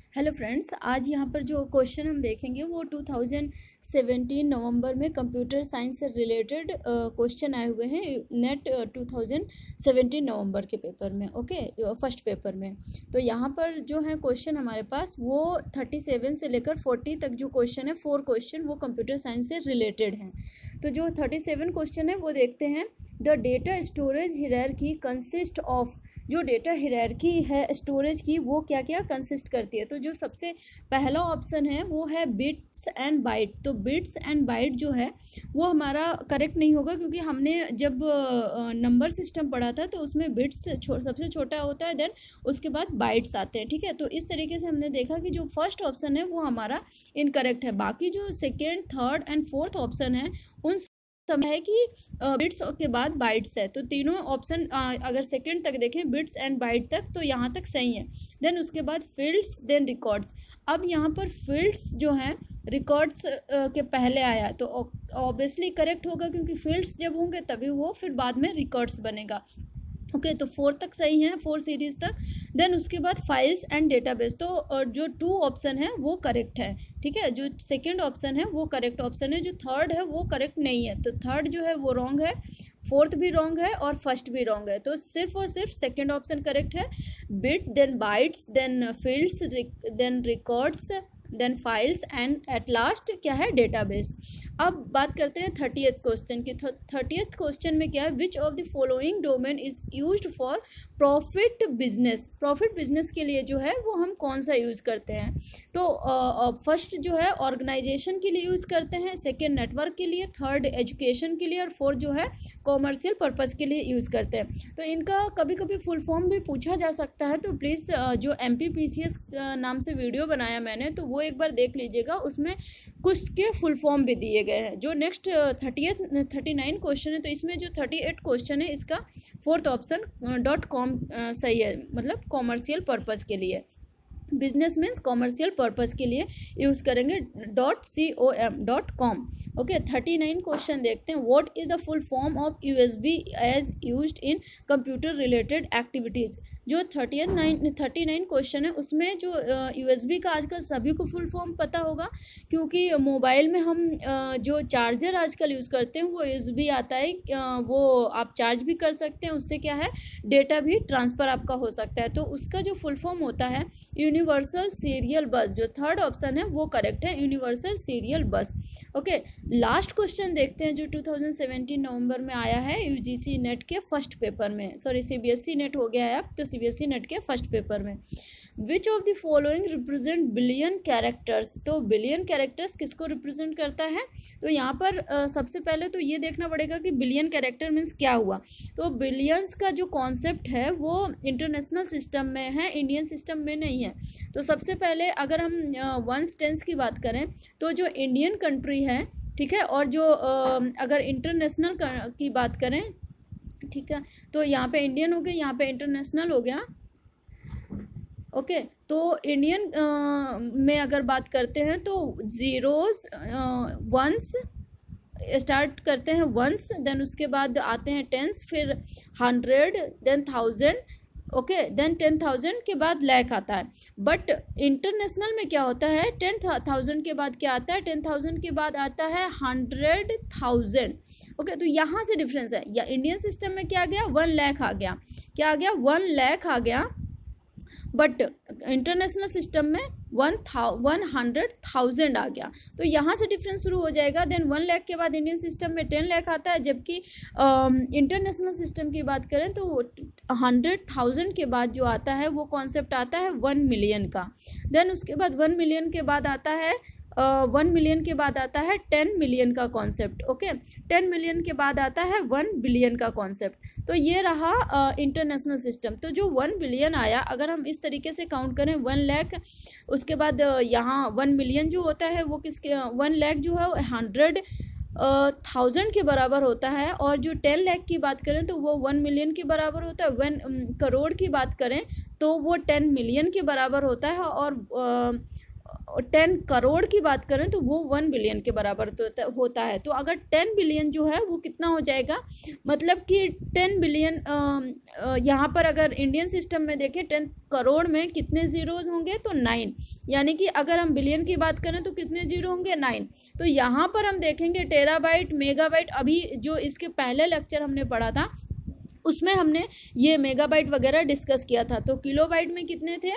Hello friends, आज यहाँ पर जो क्वेश्चन हम देखेंगे वो 2017 नवंबर में कंप्यूटर साइंस से रिलेटेड क्वेश्चन आए हुए हैं नेट 2017 नवंबर के पेपर में। ओके, फर्स्ट पेपर में। तो यहाँ पर जो है क्वेश्चन हमारे पास वो 37 से लेकर 40 तक जो क्वेश्चन है, 4 क्वेश्चन वो कंप्यूटर साइंस से रिलेटेड हैं। तो जो 37 क्वेश्चन है वो देखते हैं। The data storage hierarchy consist of, जो डेटा हियरार्की है स्टोरेज की वो क्या क्या कंसिस्ट करती है। तो जो सबसे पहला ऑप्शन है वो है बिट्स एंड बाइट। तो बिट्स एंड बाइट जो है वो हमारा करेक्ट नहीं होगा, क्योंकि हमने जब नंबर सिस्टम पढ़ा था तो उसमें बिट्स सबसे छोटा होता है, देन उसके बाद बाइट्स आते हैं। ठीक है, तो इस तरीके से हमने देखा कि जो फर्स्ट ऑप्शन है वो हमारा इनकरेक्ट है। बाकी जो second, third and fourth option है उन सब है कि बिट्स के बाद बाइट्स है। तो तीनों ऑप्शन अगर सेकंड तक देखें, बिट्स एंड बाइट तक, तो यहाँ तक सही है। देन उसके बाद फील्ड्स, देन रिकॉर्ड्स। अब यहाँ पर फील्ड्स जो हैं रिकॉर्ड्स के पहले आया, तो ऑब्वियसली करेक्ट होगा, क्योंकि फील्ड्स जब होंगे तभी वो फिर बाद में रिकॉर्ड्स बनेगा। ओके, तो 4 तक सही है, 4 सीरीज तक। देन उसके बाद फाइल्स एंड डेटाबेस। तो जो 2 ऑप्शन है वो करेक्ट है। ठीक है, जो सेकंड ऑप्शन है वो करेक्ट ऑप्शन है, जो थर्ड है वो करेक्ट नहीं है। तो थर्ड जो है वो रॉन्ग है, फोर्थ भी रॉन्ग है और फर्स्ट भी रॉन्ग है। तो सिर्फ और सिर्फ सेकंड ऑप्शन करेक्ट है। Bit, then bytes, then fields, then records, then files and at last क्या है, डेटाबेस। अब बात करते हैं 30th क्वेश्चन की। 30th क्वेश्चन में क्या है, which of the following domain is used for profit business. Profit business के लिए जो है वो हम कौन सा यूज़ करते हैं। तो फर्स्ट जो है ऑर्गेनाइजेशन के लिए यूज़ करते हैं, सेकेंड नेटवर्क के लिए, थर्ड एजुकेशन के लिए और फोर्थ जो है कॉमर्शियल पर्पज़ के लिए यूज़ करते हैं। तो इनका कभी कभी फुल फॉर्म भी पूछा जा सकता है। तो प्लीज़ जो MPPCS नाम से वीडियो बनाया मैंने, तो वो एक बार देख लीजिएगा, उसमें कुछ के फुल फॉर्म भी दिए गए हैं। जो नेक्स्ट 39 क्वेश्चन है, तो इसमें जो 38 क्वेश्चन है इसका फोर्थ ऑप्शन .com सही है, मतलब कॉमर्शियल पर्पज़ के लिए। बिजनेस मीन्स कॉमर्शियल पर्पज़ के लिए यूज़ करेंगे .com। ओके, 39 क्वेश्चन देखते हैं। What is the full form of USB as used in computer related activities. जो 39 क्वेश्चन है उसमें जो USB का आजकल सभी को फुल फॉर्म पता होगा, क्योंकि मोबाइल में हम जो चार्जर आजकल यूज़ करते हैं वो USB आता है। वो आप चार्ज भी कर सकते हैं, उससे क्या है डेटा भी ट्रांसफ़र आपका हो सकता है। तो उसका जो फुल फॉर्म होता है यूनिवर्सल सीरियल बस। जो थर्ड ऑप्शन है वो करेक्ट है, universal serial bus. Okay, last question देखते हैं जो 2017 नवंबर में आया है UGC नेट के फर्स्ट पेपर में। सॉरी, CBSE नेट हो गया है अब, तो CBSE नेट के फर्स्ट पेपर में। Which of the following represent billion characters. तो बिलियन कैरेक्टर्स किसको रिप्रेजेंट करता है। तो यहाँ पर सबसे पहले तो ये देखना पड़ेगा कि बिलियन कैरेक्टर मीन्स क्या हुआ। तो बिलियंस का जो कॉन्सेप्ट है वो इंटरनेशनल सिस्टम में है, इंडियन सिस्टम में नहीं है। तो सबसे पहले अगर हम वंस टेंस की बात करें, तो जो इंडियन कंट्री है, ठीक है, और जो अगर इंटरनेशनल की बात करें, ठीक है, तो यहाँ पे इंडियन हो गया, यहाँ पे इंटरनेशनल हो गया। ओके, तो इंडियन में अगर बात करते हैं तो जीरोस, वंस स्टार्ट करते हैं वंस, देन उसके बाद आते हैं टेंस, फिर 100, देन 1000। ओके, देन 10,000 के बाद लैख आता है। बट इंटरनेशनल में क्या होता है, 10,000 के बाद क्या आता है, 10,000 के बाद आता है 100,000। ओके, तो यहाँ से डिफरेंस है। या इंडियन सिस्टम में क्या आ गया, 1 लाख आ गया, क्या आ गया, 1 लाख आ गया। बट इंटरनेशनल सिस्टम में 100,000 आ गया। तो यहाँ से डिफरेंस शुरू हो जाएगा। देन 1 लाख के बाद इंडियन सिस्टम में 10 लाख आता है, जबकि इंटरनेशनल सिस्टम की बात करें तो 100,000 के बाद जो आता है वो कॉन्सेप्ट आता है 1 मिलियन का। देन उसके बाद 1 मिलियन के बाद आता है 1 मिलियन के बाद आता है 10 मिलियन का कॉन्सेप्ट। ओके, 10 मिलियन के बाद आता है 1 बिलियन का कॉन्सेप्ट। तो ये रहा इंटरनेशनल सिस्टम। तो जो 1 बिलियन आया, अगर हम इस तरीके से काउंट करें 1 लाख, उसके बाद यहाँ 1 मिलियन जो होता है वो किसके, 1 लाख जो है 100,000 के बराबर होता है। और जो 10 लाख की बात करें तो वो 1 मिलियन के बराबर होता है। 1 करोड़ की बात करें तो वो 10 मिलियन के बराबर होता है। और 10 करोड़ की बात करें तो वो 1 बिलियन के बराबर तो होता है। तो अगर 10 बिलियन जो है वो कितना हो जाएगा, मतलब कि 10 बिलियन यहाँ पर अगर इंडियन सिस्टम में देखें 10 करोड़ में कितने ज़ीरोज़ होंगे, तो 9, यानी कि अगर हम बिलियन की बात करें तो कितने ज़ीरो होंगे, 9। तो यहाँ पर हम देखेंगे टेराबाइट, मेगाबाइट, अभी जो इसके पहले लेक्चर हमने पढ़ा था उसमें हमने ये मेगाबाइट वगैरह डिस्कस किया था। तो किलोबाइट में कितने थे,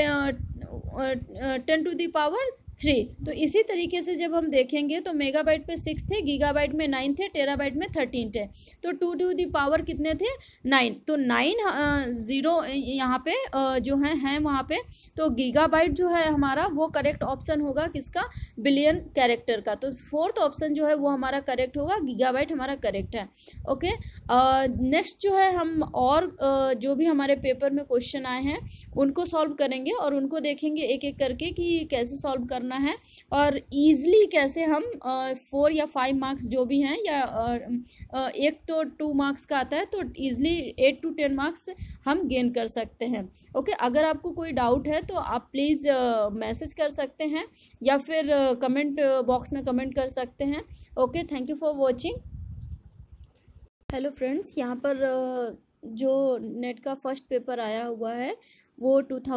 10⁻3। तो इसी तरीके से जब हम देखेंगे तो मेगाबाइट पे 6 थे, गीगाबाइट में 9 थे, टेराबाइट में 13 थे। तो 2⁻⁴ कितने थे, 9। तो 9 ज़ीरो यहाँ पे जो हैं वहाँ पे। तो गीगाबाइट जो है हमारा वो करेक्ट ऑप्शन होगा किसका, बिलियन कैरेक्टर का। तो 4th ऑप्शन जो है वो हमारा करेक्ट होगा, गीगाबाइट हमारा करेक्ट है। ओके, नेक्स्ट जो है हम और जो भी हमारे पेपर में क्वेश्चन आए हैं उनको सॉल्व करेंगे और उनको देखेंगे एक एक करके कि कैसे सॉल्व करना है और ईज़िली कैसे हम 4 या 5 मार्क्स जो भी हैं, या एक तो 2 मार्क्स का आता है, तो ईज़िली 8 to 10 मार्क्स हम गेन कर सकते हैं। ओके, अगर आपको कोई डाउट है तो आप प्लीज़ मैसेज कर सकते हैं या फिर कमेंट बॉक्स में कमेंट कर सकते हैं। Okay, thank you for watching. Hello friends, यहाँ पर जो नेट का फर्स्ट पेपर आया हुआ है वो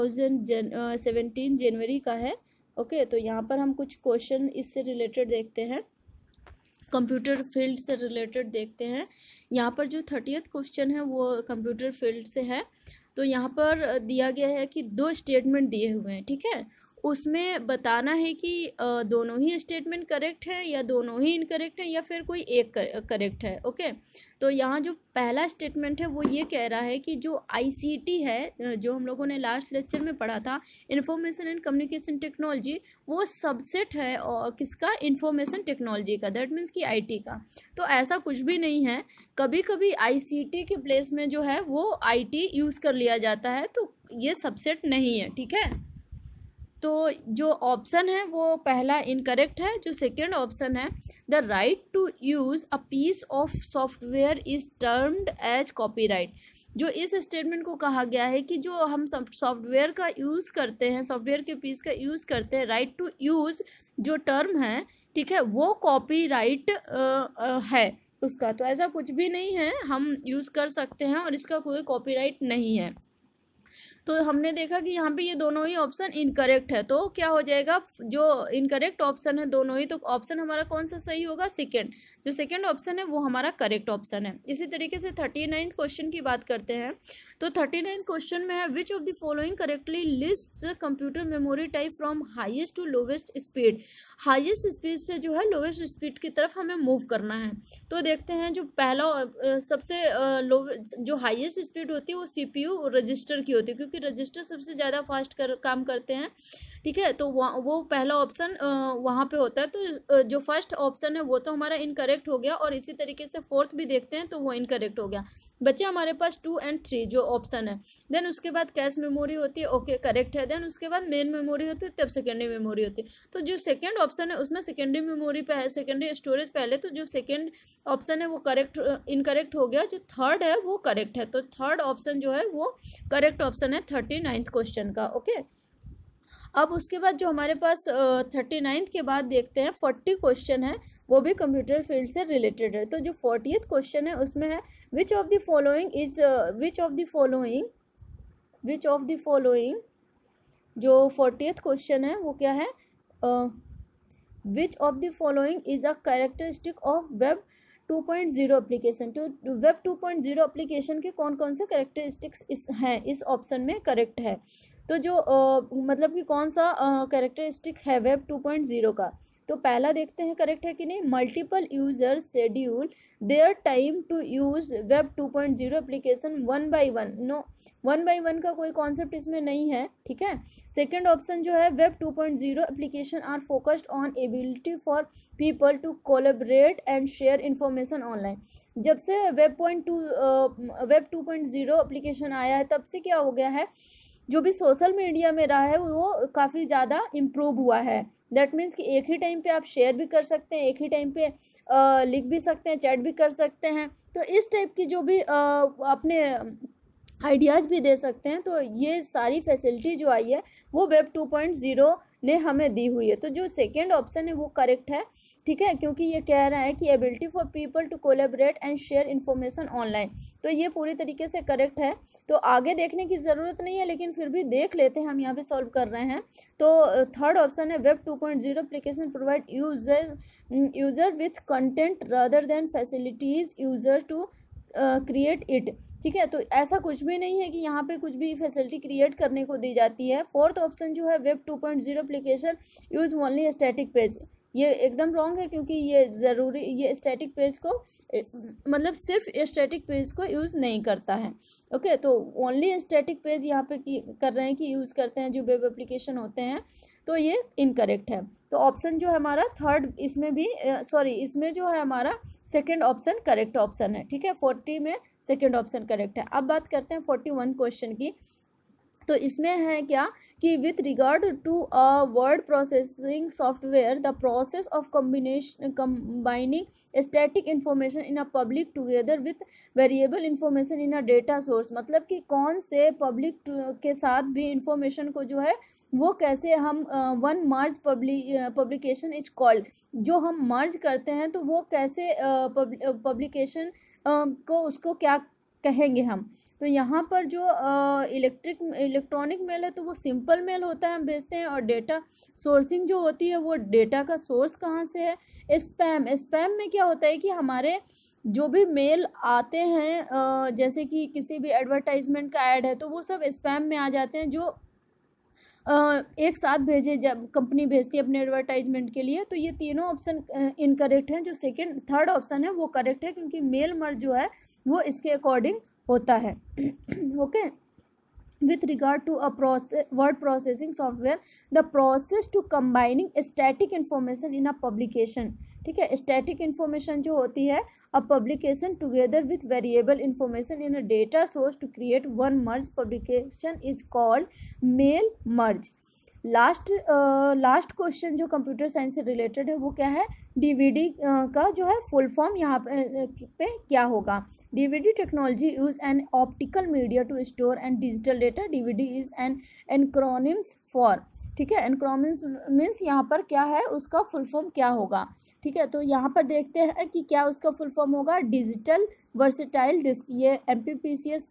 2017 जनवरी का है। ओके, तो यहाँ पर हम कुछ क्वेश्चन इससे रिलेटेड देखते हैं, कंप्यूटर फील्ड से रिलेटेड देखते हैं। यहाँ पर जो 30th क्वेश्चन है वो कंप्यूटर फील्ड से है। तो यहाँ पर दिया गया है कि 2 स्टेटमेंट दिए हुए हैं, ठीक है, उसमें बताना है कि दोनों ही स्टेटमेंट करेक्ट है या दोनों ही इनकरेक्ट है या फिर कोई एक करेक्ट है। ओके, तो यहाँ जो पहला स्टेटमेंट है वो ये कह रहा है कि जो आईसीटी है, जो हम लोगों ने लास्ट लेक्चर में पढ़ा था, इंफॉर्मेशन एंड कम्युनिकेशन टेक्नोलॉजी, वो सबसेट है और किसका, इंफॉर्मेशन टेक्नोलॉजी का, दैट मीन्स कि आईटी का। तो ऐसा कुछ भी नहीं है, कभी कभी आईसीटी के प्लेस में जो है वो आईटी यूज़ कर लिया जाता है, तो ये सबसेट नहीं है, ठीक है। तो जो ऑप्शन है वो पहला इनकरेक्ट है। जो सेकेंड ऑप्शन है, the right to use a piece of software is termed as copyright. जो इस स्टेटमेंट को कहा गया है कि जो हम सॉफ्टवेयर का यूज़ करते हैं, सॉफ्टवेयर के पीस का यूज़ करते हैं, राइट टू यूज़ जो टर्म है, ठीक है, वो कॉपीराइट है उसका। तो ऐसा कुछ भी नहीं है, हम यूज़ कर सकते हैं और इसका कोई कॉपीराइट नहीं है। तो हमने देखा कि यहाँ पे ये दोनों ही ऑप्शन इनकरेक्ट है, तो क्या हो जाएगा, जो इनकरेक्ट ऑप्शन है दोनों ही, तो ऑप्शन हमारा कौन सा सही होगा, सेकंड। जो सेकंड ऑप्शन है वो हमारा करेक्ट ऑप्शन है। इसी तरीके से 39th क्वेश्चन की बात करते हैं। तो 39th क्वेश्चन में है, which of the following correctly lists computer memory type from highest to lowest speed. Highest speed से जो है लोवेस्ट स्पीड की तरफ हमें मूव करना है। तो देखते हैं, जो पहला सबसे लो जो हाईएस्ट स्पीड होती है वो सीपीयू रजिस्टर की होती है, क्योंकि रजिस्टर सबसे ज़्यादा फास्ट काम करते हैं, ठीक है। तो वो पहला ऑप्शन वहाँ पे होता है। तो जो फर्स्ट ऑप्शन है वो तो हमारा इनकरेक्ट हो गया, और इसी तरीके से फोर्थ भी देखते हैं तो वो इनकरेक्ट हो गया। बच्चे हमारे पास 2 और 3 जो ऑप्शन है। देन उसके बाद कैश मेमोरी होती है, ओके करेक्ट है। देन उसके बाद मेन मेमोरी होती है, तब सेकेंडरी मेमोरी होती है। तो जो सेकेंड ऑप्शन है उसमें सेकेंडरी मेमोरी पहले, सेकेंडरी स्टोरेज पहले, तो जो सेकेंड ऑप्शन है वो करेक्ट इनकरेक्ट हो गया। जो थर्ड है वो करेक्ट है, तो थर्ड ऑप्शन जो है वो करेक्ट ऑप्शन है 39th क्वेश्चन का। ओके, अब उसके बाद जो हमारे पास 39th के बाद देखते हैं 40 क्वेश्चन है, वो भी कंप्यूटर फील्ड से रिलेटेड है। तो जो 40th क्वेश्चन है उसमें है, विच ऑफ द फॉलोइंग जो 40th क्वेश्चन है वो क्या है, which of the following is a characteristic of web 2.0 application. तो वेब 2.0 एप्लीकेशन के कौन कौन से कैरेक्टरिस्टिक्स हैं इस ऑप्शन में करेक्ट है। तो जो मतलब कि कौन सा कैरेक्टरिस्टिक है वेब 2.0 का, तो पहला देखते हैं करेक्ट है कि नहीं, multiple user schedule their time to use web 2.0 application 1 by 1। No, 1 by 1 का कोई कॉन्सेप्ट इसमें नहीं है, ठीक है। सेकेंड ऑप्शन जो है, web 2.0 application are focused on ability for people to collaborate and share information online. जब से वेब 2.0 एप्लीकेशन आया है तब से क्या हो गया है, जो भी सोशल मीडिया में रहा है वो काफ़ी ज़्यादा इम्प्रूव हुआ है। दैट मीन्स कि एक ही टाइम पे आप शेयर भी कर सकते हैं, एक ही टाइम पे लिख भी सकते हैं, चैट भी कर सकते हैं। तो इस टाइप की जो भी अपने आइडियाज़ भी दे सकते हैं। तो ये सारी फैसिलिटी जो आई है वो वेब 2.0 ने हमें दी हुई है। तो जो सेकंड ऑप्शन है वो करेक्ट है, ठीक है, क्योंकि ये कह रहा है कि ability for people to collaborate and share information online. तो ये पूरी तरीके से करेक्ट है। तो आगे देखने की ज़रूरत नहीं है, लेकिन फिर भी देख लेते हैं, हम यहाँ पे सॉल्व कर रहे हैं। तो थर्ड ऑप्शन है web 2.0 application provide user with content rather than facilities user to create it. ठीक है, तो ऐसा कुछ भी नहीं है कि यहाँ पे कुछ भी फैसिलिटी क्रिएट करने को दी जाती है। फोर्थ ऑप्शन जो है web 2.0 application use only static page, ये एकदम रॉन्ग है, क्योंकि ये ज़रूरी, ये स्टैटिक पेज को मतलब सिर्फ स्टैटिक पेज को यूज़ नहीं करता है। ओके, तो ओनली स्टैटिक पेज यहाँ पे कर रहे हैं कि यूज़ करते हैं जो वेब एप्लीकेशन होते हैं। तो ये इनकरेक्ट है। तो ऑप्शन जो है हमारा थर्ड, इसमें भी इसमें जो है हमारा सेकंड ऑप्शन करेक्ट ऑप्शन है। ठीक है, 40 में सेकंड ऑप्शन करेक्ट है। अब बात करते हैं 41 क्वेश्चन की। तो इसमें है क्या कि with regard to a word processing software the process of combining static information in a public together with variable information in a data source, मतलब कि कौन से पब्लिक के साथ भी इंफॉर्मेशन को जो है वो कैसे हम one merge publication is called, जो हम मर्ज करते हैं तो वो कैसे पब्लिकेशन को उसको क्या कहेंगे हम। तो यहाँ पर जो इलेक्ट्रॉनिक मेल है तो वो सिंपल मेल होता है, हम भेजते हैं। और डेटा सोर्सिंग जो होती है वो डेटा का सोर्स कहाँ से है। स्पैम में क्या होता है कि हमारे जो भी मेल आते हैं जैसे कि किसी भी एडवर्टाइजमेंट का ऐड है तो वो सब स्पैम में आ जाते हैं, जो एक साथ भेजे जब कंपनी भेजती है अपने एडवर्टाइजमेंट के लिए। तो ये तीनों ऑप्शन इनकरेक्ट हैं। जो थर्ड ऑप्शन है वो करेक्ट है, क्योंकि मेल मर्ज जो है वो इसके अकॉर्डिंग होता है। Okay, with regard to a word processing software the process to combining static information in a publication, ठीक है, static information जो होती है a publication together with variable information in a data source to create one merge publication is called mail merge। Last question जो computer science से related है वो क्या है, डीवीडी का जो है फुल फॉर्म यहाँ पे क्या होगा। DVD technology use an optical media to store and digital data. DVD is an acronyms for, ठीक है, एनक्रोनिम्स मीन्स यहाँ पर क्या है, उसका फुल फॉर्म क्या होगा। ठीक है, तो यहाँ पर देखते हैं कि क्या उसका फुल फॉर्म होगा, डिजिटल वर्सेटाइल डिस्क। ये MPPCS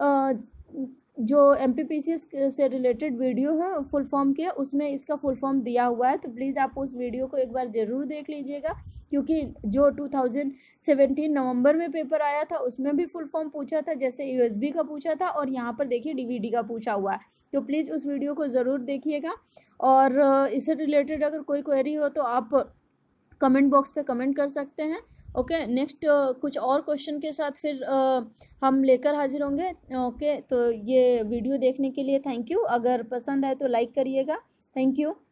जो MPPCS से रिलेटेड वीडियो है फुल फॉर्म के, उसमें इसका फुल फॉर्म दिया हुआ है। तो प्लीज़ आप उस वीडियो को एक बार ज़रूर देख लीजिएगा, क्योंकि जो 2017 नवंबर में पेपर आया था उसमें भी फुल फॉर्म पूछा था, जैसे USB का पूछा था, और यहाँ पर देखिए DVD का पूछा हुआ है। तो प्लीज़ उस वीडियो को ज़रूर देखिएगा। और इससे रिलेटेड अगर कोई क्वेरी हो तो आप कमेंट बॉक्स पे कमेंट कर सकते हैं। ओके, नेक्स्ट कुछ और क्वेश्चन के साथ फिर हम लेकर हाजिर होंगे। ओके, तो ये वीडियो देखने के लिए थैंक यू। अगर पसंद आए तो लाइक करिएगा। Thank you.